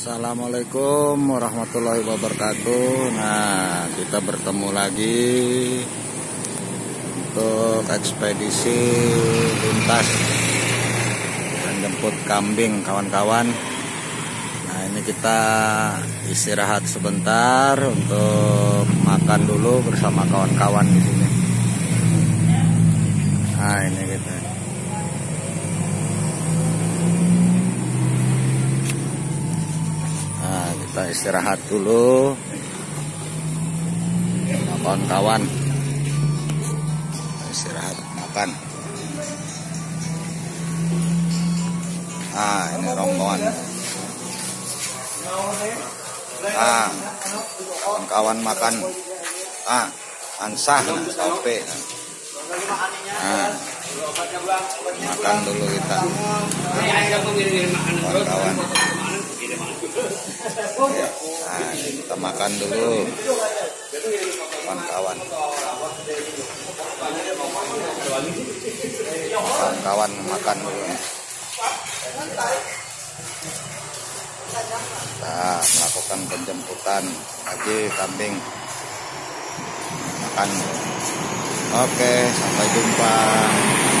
Assalamualaikum warahmatullahi wabarakatuh. Nah, kita bertemu lagi untuk ekspedisi lintas menjemput kambing kawan-kawan. Nah, ini kita istirahat sebentar untuk makan dulu bersama kawan-kawan di sini. Nah, ini kita. Kita istirahat dulu kawan-kawan, istirahat makan. Ini rombongan. Kawan-kawan makan. Ansah sampai. Makan dulu kita kawan-kawan. Kita makan dulu kawan-kawan. Kawan-kawan makan dulu. Kita melakukan penjemputan lagi kambing makan. Oke, sampai jumpa.